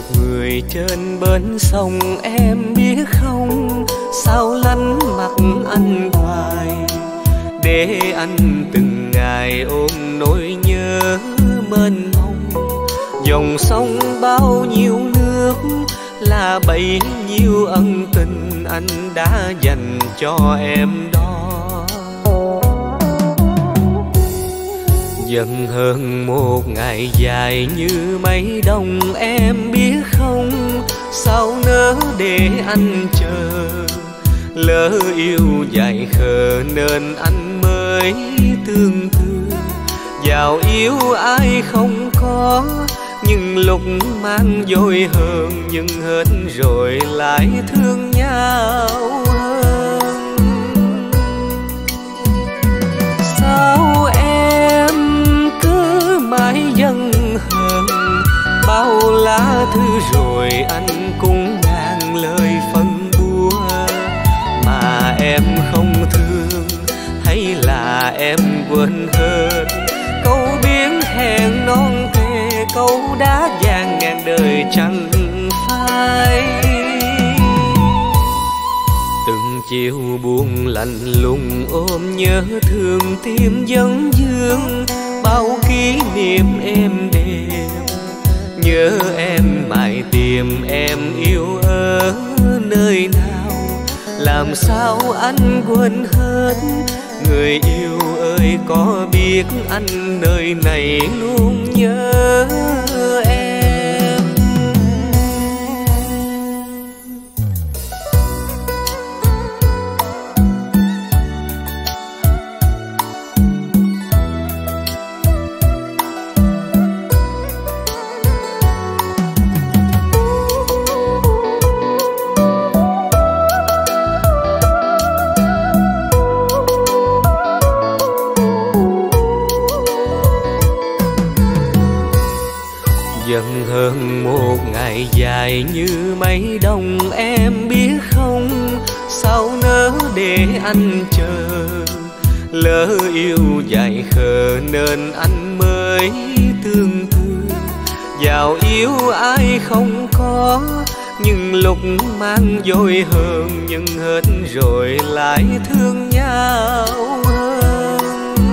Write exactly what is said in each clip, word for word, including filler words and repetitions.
người trên bến sông, em biết không, sao lánh mặt anh hoài, để anh từng ngày ôm nỗi nhớ mênh mông. Dòng sông bao nhiêu nước là bấy nhiêu ân tình anh đã dành cho em đó. Dần hơn một ngày dài như mấy đông, em biết không, sao nỡ để anh chờ. Lỡ yêu dại khờ nên anh mới tương tư. Giàu yêu ai không có, nhưng lúc mang dối hơn, nhưng hết rồi lại thương nhau hơn. Sao em cứ mãi giận hờn, bao lá thư rồi anh cũng ngàn lời phân bua. Mà em không thương hay là em quên hết câu biến hẹn non thề, câu đá vàng ngàn đời chẳng phai. Từng chiều buồn lạnh lùng ôm nhớ thương tim vấn vương, bao kỷ niệm em đêm. Nhớ em mãi tìm em yêu ở nơi nào, làm sao anh quên hết. Người yêu ơi có biết anh nơi này luôn nhớ em. Dần hơn một ngày dài như mấy đông, em biết không, sao nỡ để anh chờ. Lỡ yêu dại khờ nên anh mới tương tư. Giàu yêu ai không có, nhưng lúc mang dối hơn, nhưng hết rồi lại thương nhau hơn.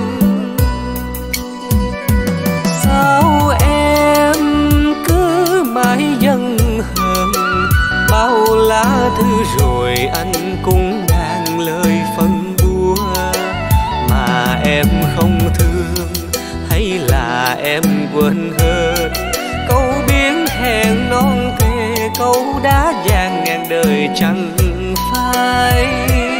Sao em cứ mãi giận hờn, bao lá thư rồi anh cũng ngàn lời phân bua. Mà em không thương hay là em quên hết câu biến hẹn non thề, câu đá vàng ngàn đời chẳng phai.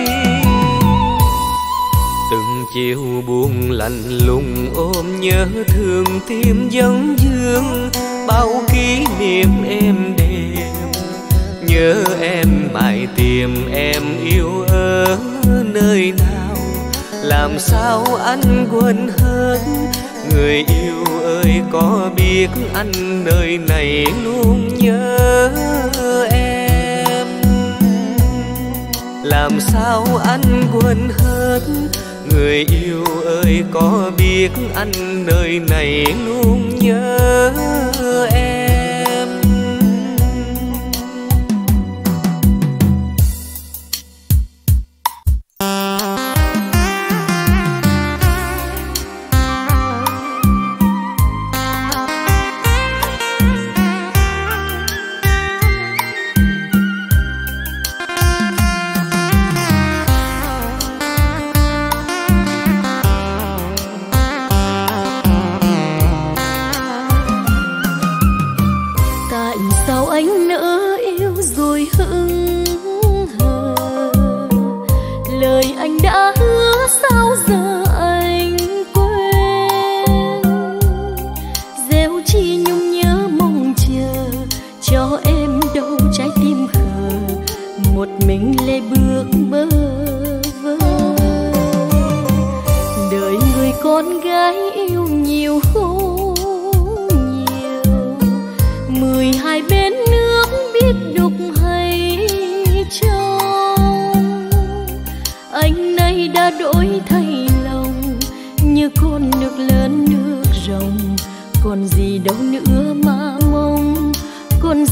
Từng chiều buồn lạnh lùng ôm nhớ thương tim vấn vương, bao kỷ niệm em đêm. Nhớ em mãi tìm em yêu ở nơi nào, làm sao anh quên hết. Người yêu ơi có biết anh nơi này luôn nhớ em. Làm sao anh quên hết. Người yêu ơi có biết anh nơi này luôn nhớ em.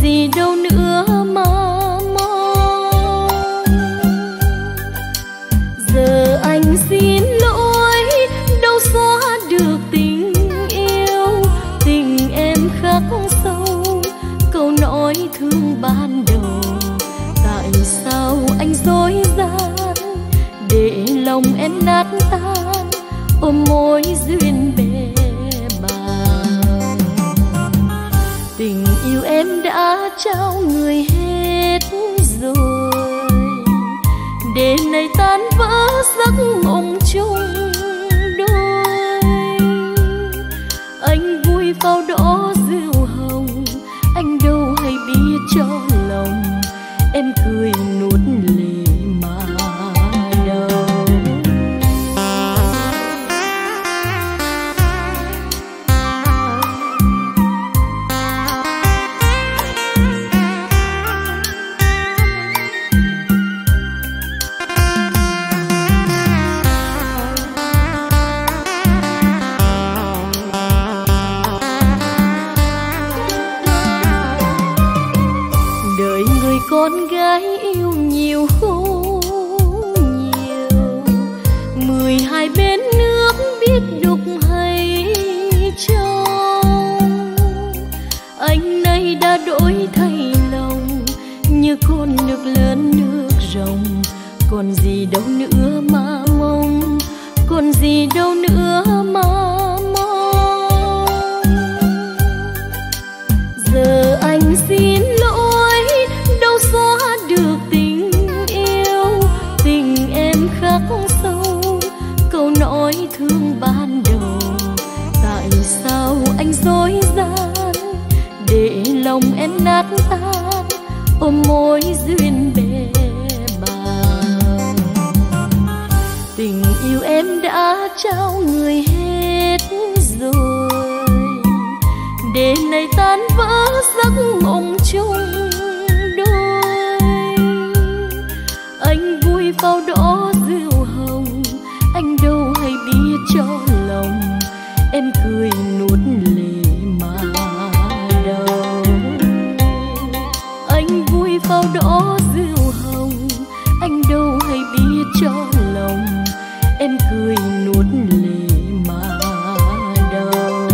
gì đâu nữa mà mong. Giờ anh xin lỗi, đâu xóa được tình yêu, tình em khắc sâu câu nói thương ban đầu. Tại sao anh dối gian để lòng em nát tan, ôm mối duyên bề bàng. Tình yêu em đã trao người hết rồi, để này tan vỡ giấc mộng chung đôi. Anh vui vào đó rượu hồng, anh đâu hay biết cho lòng em cười nuốt lệ mà đâu. Con gái yêu nhiều khổ nhiều, mười hai bên nước biết đục hay trong. Anh nay đã đổi thay lòng, như con nước lớn nước rồng. Còn gì đâu nữa mà mong, còn gì đâu nữa mà mong. Giờ anh xin lỗi, đâu xóa được tình yêu, tình em khắc sâu câu nói thương ban đầu. Tại sao anh dối gian để lòng em nát tan, ôm mối duyên bề bàng. Tình yêu em đã trao người hết rồi, để này tan vỡ giấc mộng chung đôi. Anh vui vào đó rượu hồng, anh đâu hay biết cho lòng em cười nuốt lệ mà đâu. Anh vui vào đó rượu hồng, anh đâu hay biết cho lòng em cười nuốt lệ mà đâu.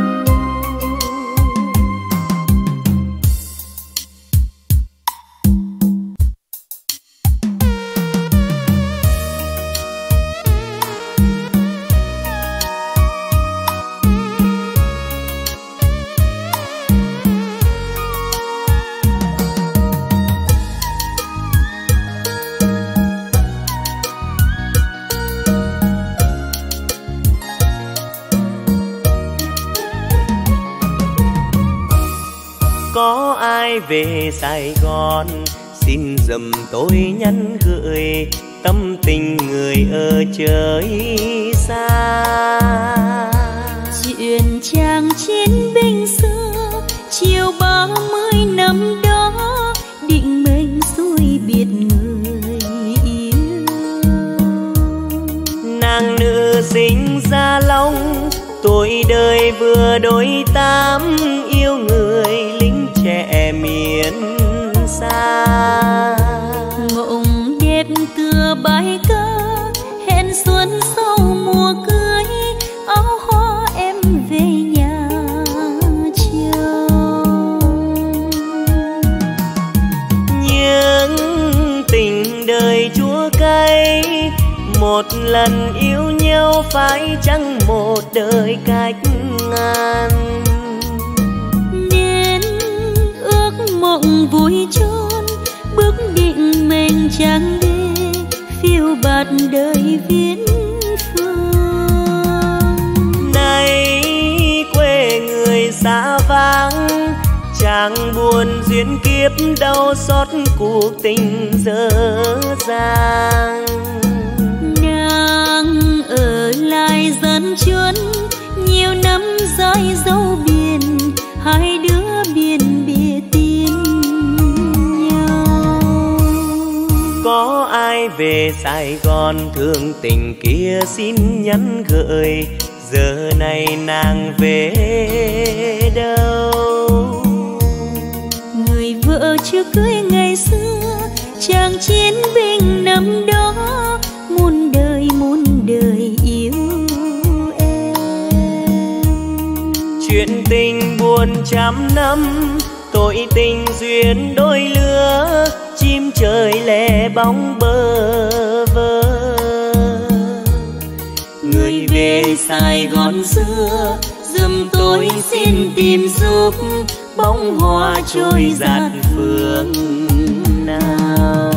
Có ai về Sài Gòn xin dùm tôi nhắn gửi tâm tình người ở trời xa. Chuyện chàng chiến binh xưa chiều ba mươi năm đó, định mệnh xuôi biệt người yêu. Nàng nữ sinh ra Long, tuổi đời vừa đôi tám, yêu người lính trẻ miền xa. Mộng đẹp tựa bài ca hẹn xuân sau mùa cưới, áo hoa em về nhà chờ. Nhưng tình đời chua cay, một lần yêu nhau phải chăng một đời cách ngàn. Nên ước mộng vui chốn, bước định mình chẳng đi phiêu bạt đời viễn phương. Nay quê người xa vắng, chàng buồn duyên kiếp đau xót cuộc tình dở dang. Nàng ở lại dân chuân nhiều năm dõi dấu biển, hai đứa biên biệt tin nhau. Có ai về Sài Gòn thương tình kia xin nhắn gửi, giờ này nàng về đâu? Người vợ chưa cưới ngày xưa, chàng chiến binh năm đó muôn đời muôn đời yêu em. Chuyện tình buồn trăm năm, tội tình duyên đôi lứa, chim trời lẻ bóng bơ vơ. Người về Sài Gòn xưa, giùm tôi xin tìm giúp bóng hoa trôi dạt phương nào.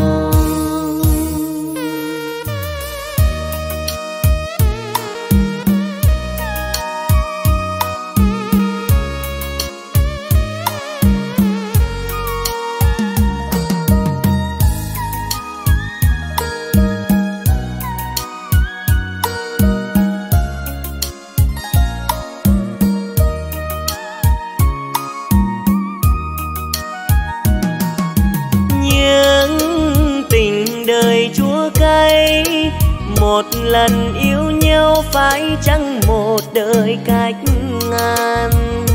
Một lần yêu nhau phải chăng một đời cách ngàn.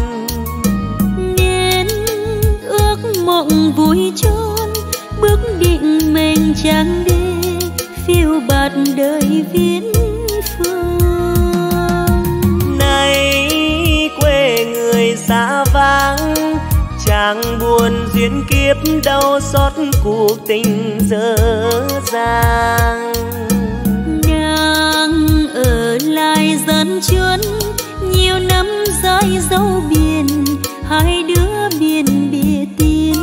Nên ước mộng vui trốn, bước định mình chẳng đi, phiêu bạt đời viễn phương. Nay quê người xa vắng, chàng buồn duyên kiếp đau xót cuộc tình dở dang. Ở lại dân chuyến nhiều năm dãi dấu biển, hai đứa biên biệt tin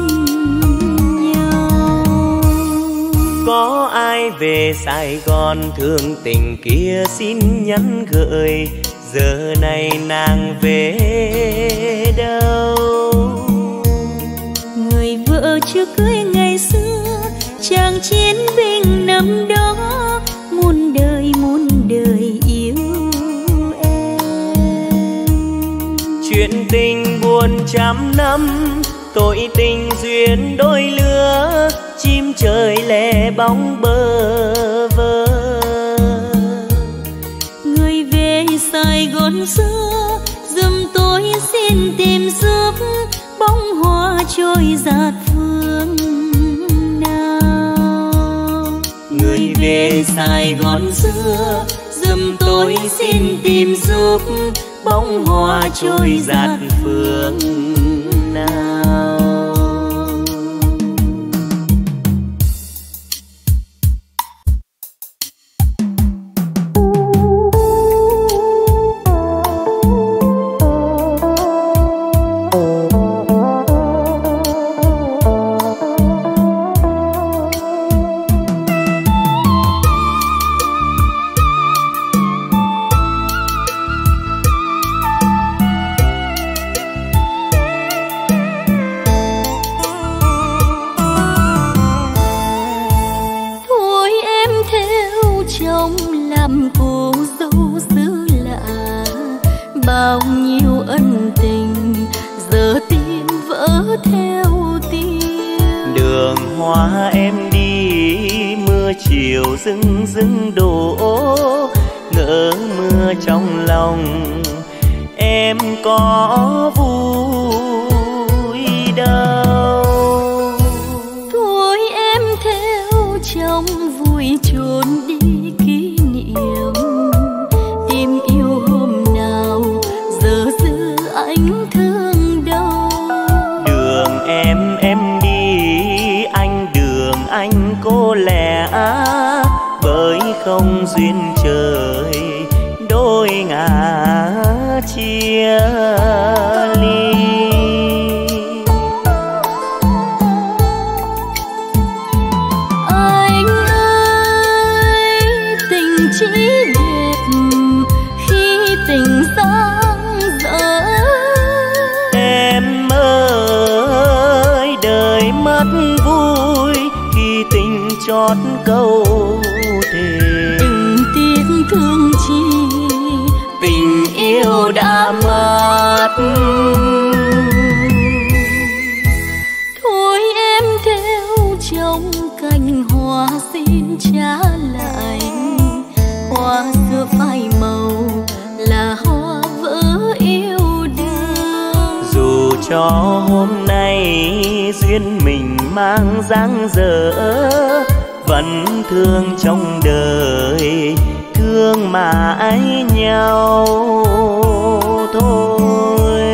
nhau. Có ai về Sài Gòn thương tình kia xin nhắn gửi, giờ này nàng về đâu? Người vợ chưa cưới ngày xưa, chàng chiến binh năm đó muôn đời muôn đời yêu em. Chuyện tình buồn trăm năm, tội tình duyên đôi lứa, chim trời lẻ bóng bơ vơ. Người về Sài Gòn xưa, giùm tôi xin tìm giúp bóng hoa trôi dạt phương nào. Người về Sài Gòn xưa, giùm tôi xin tìm giúp bóng hoa trôi dạt phương nào. Bao nhiêu ân tình giờ tim vỡ theo tiếng. Đường hoa em đi mưa chiều rưng rưng đổ, ngỡ mưa trong lòng em có vui đâu. Thôi em theo chồng vui trốn đi kỷ niệm, tìm yêu hôm nào giờ giữ anh thương đâu. Đường em em đi anh đường anh cô lẻ, bởi không duyên trời đôi ngả chia ly. Anh ơi tình chỉ đẹp khi tình sáng dở. Em ơi đời mất vui khi tình chót câu thề. Đừng tiếc thương chi tình yêu đã mất. Thôi em theo chồng cành hoa xin trả lại, hoa xưa phai màu là hoa vỡ yêu đương. Dù cho hôm nay duyên mình mang dáng dở, vẫn thương trong đời thương mà ái nhau thôi.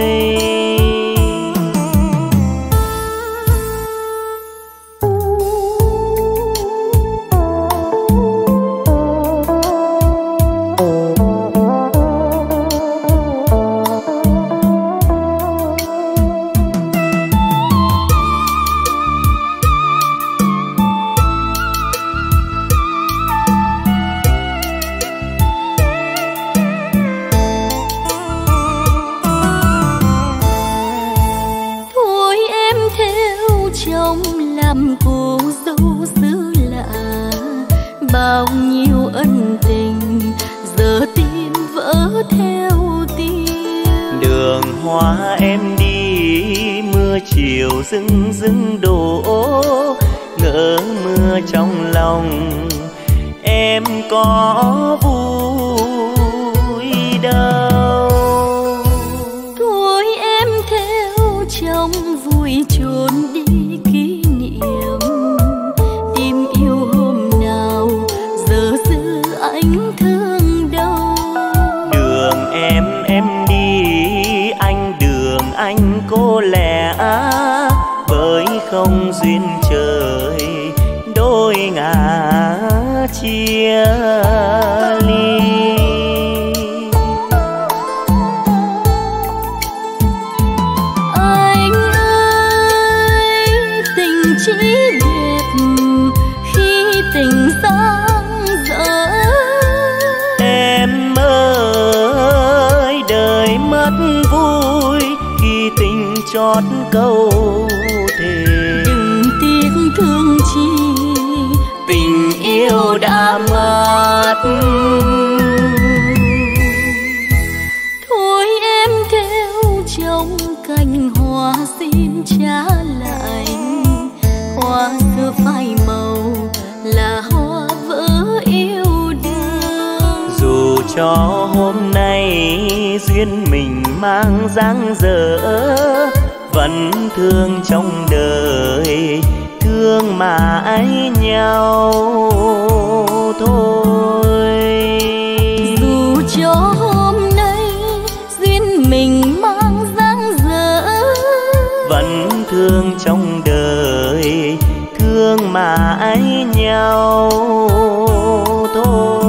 Bao nhiêu ân tình giờ tim vỡ theo tiếng. Đường hoa em đi mưa chiều rưng rưng đổ, ngỡ mưa trong lòng em có vui đâu. Thôi em theo chồng vui trốn đi kỷ niệm, tim yêu hôm nào giờ giữ anh thương đâu. Đường em em đi anh đường anh cô lẻ, bởi không duyên trời đôi ngả chia ly. Anh ơi tình chỉ đẹp khi tình sáng dở. Em ơi đời mất vui khi tình chót câu thề. Đừng tiếc thương chi tình yêu đã mất. Thôi em theo chồng cành hoa xin trả lại, hoa xưa phai màu là hoa vỡ yêu đương. Dù cho hôm nay duyên mình mang dáng dở, vẫn thương trong đời thương mà ái nhau thôi. Dù cho hôm nay duyên mình mang dáng dở, vẫn thương trong đời thương mà ái nhau thôi.